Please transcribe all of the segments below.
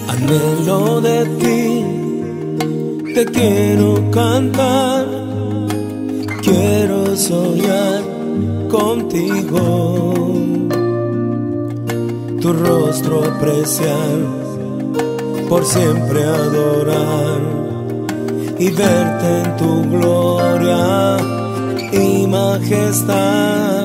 Anhelo de ti, te quiero cantar, quiero soñar contigo, tu rostro apreciar, por siempre adorar y verte en tu gloria y majestad.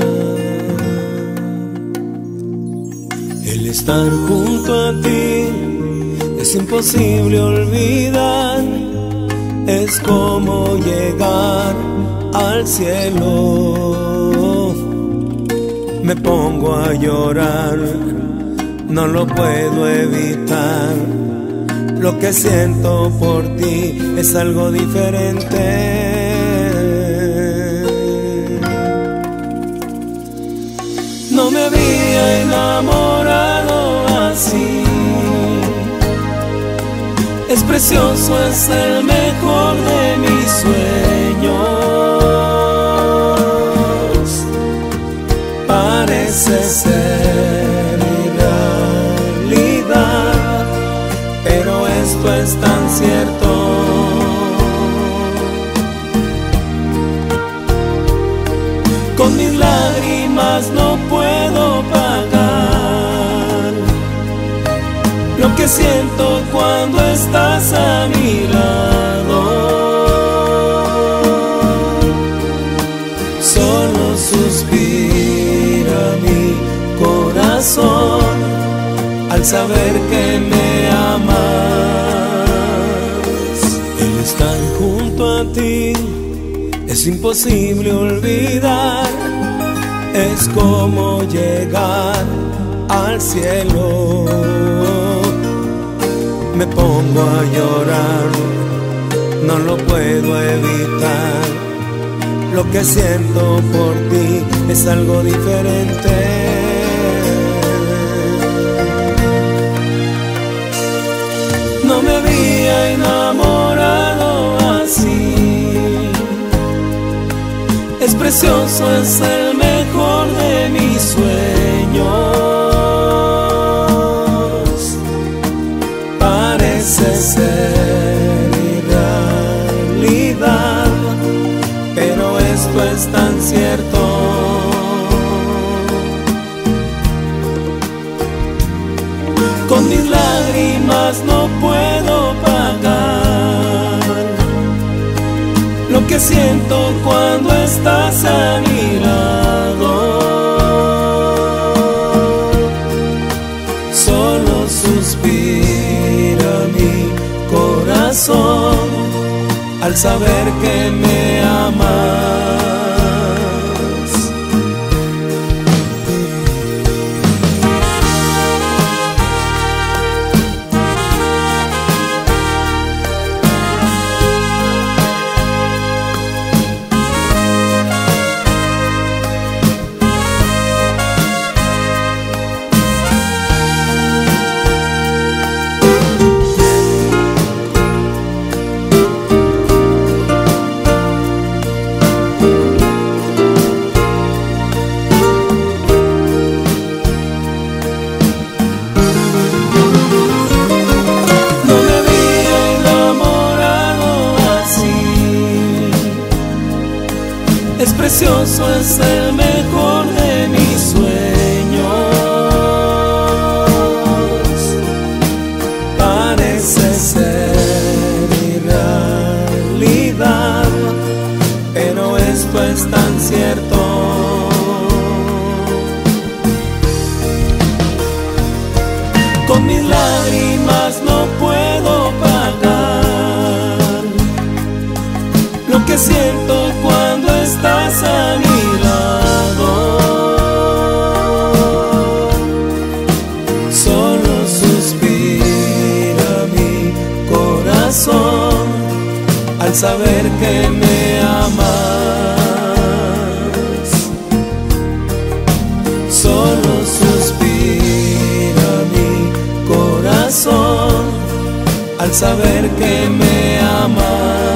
El estar junto a ti es imposible olvidar, es como llegar al cielo. Me pongo a llorar, no lo puedo evitar. Lo que siento por ti es algo diferente. No me había enamorado así. Es precioso, es el mejor de mis sueños. Parece ser realidad, pero esto es tan cierto. Con mis lágrimas no puedo pagar lo que siento cuando estás a mi lado. Solo suspira mi corazón al saber que me amas. El estar junto a ti es imposible olvidar, es como llegar al cielo. Me pongo a llorar, no lo puedo evitar. Lo que siento por ti es algo diferente. No me había enamorado así. Es precioso, es el mejor de mis sueños. Parece ser realidad, pero esto es tan cierto. Con mis lágrimas no puedo pagar lo que siento cuando estás a mi lado. Solo suspira mi corazón al saber que me amas. Es precioso, es el mejor de mis sueños. Parece ser realidad, pero esto es tan cierto. Con mis lágrimas no puedo pagar lo que siento cuando estás a mi lado. Solo suspira mi corazón al saber que me amas. Solo suspira mi corazón al saber que me amas.